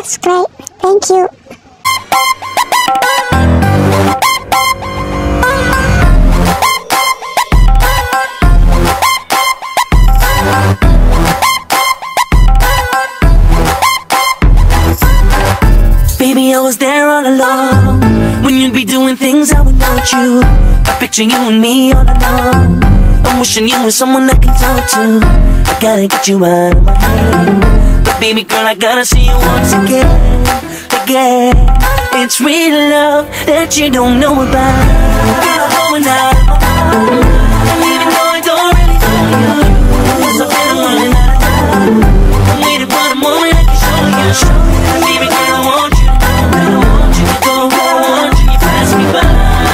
That's great. Thank you. Baby, I was there all along when you'd be doing things I would want you. I picture you and me all alone. I'm wishing you were someone I can talk to. I gotta get you out of my head. But baby girl, I gotta see you once again. It's real love that you don't know about. Girl, I'm going out of my mind. And even though I don't really know you, cause I've been running out of time. I'm waiting for the moment I can show you. Baby girl, I want you to know, I want you to go, I want you to pass me by.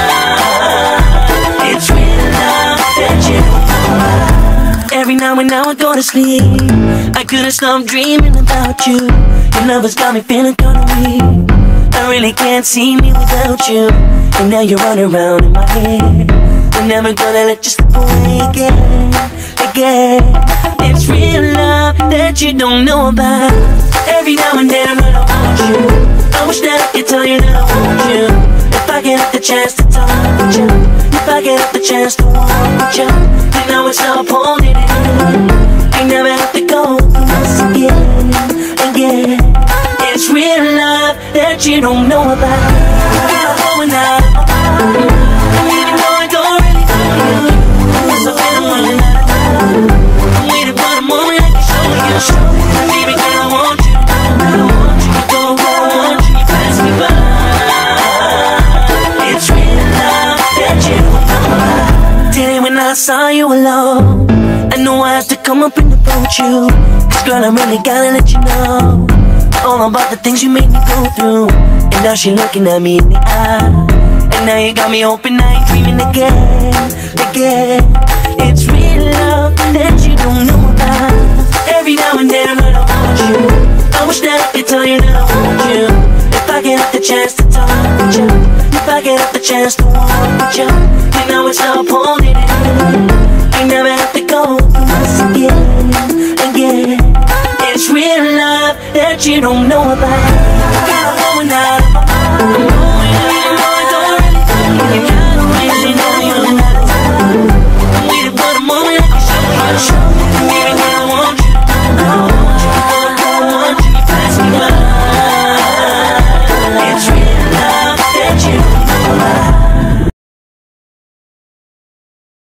It's real love that you don't know about. Every now and now I go to sleep, I couldn't stop dreaming about you. Your love has got me feeling kinda weak. I really can't see me without you. And now you're running around in my head. I'm never gonna let you slip away again. It's real love that you don't know about. Every now and then when I want you, I wish that I could tell you that I want you. If I get the chance to talk with you, if I get the chance to walk with you, then I would stop holding it in. I never have to go through this again. It's real love that you don't know about. Girl, I'm going out of my mind. And even though I don't really know you, cause I've been running out of time. I'm waiting for the moment I can show you. Baby girl, I want you to know, I want you to go, I want you to pass me by. It's real love that you don't know about. Today when I saw you alone, I knew I had to come up and approach you. Cause girl, I really gotta let you know all about the things you made me go through. And now she looking at me in the eye, and now you got me open, now you dreaming again. It's real love that you don't know about. Every now and then when I want you, I wish that I could tell you that I want you. If I get the chance to talk with you, if I get the chance to walk with you, then I would stop holding it in. I never have to go through this again. It's real love that you don't know about.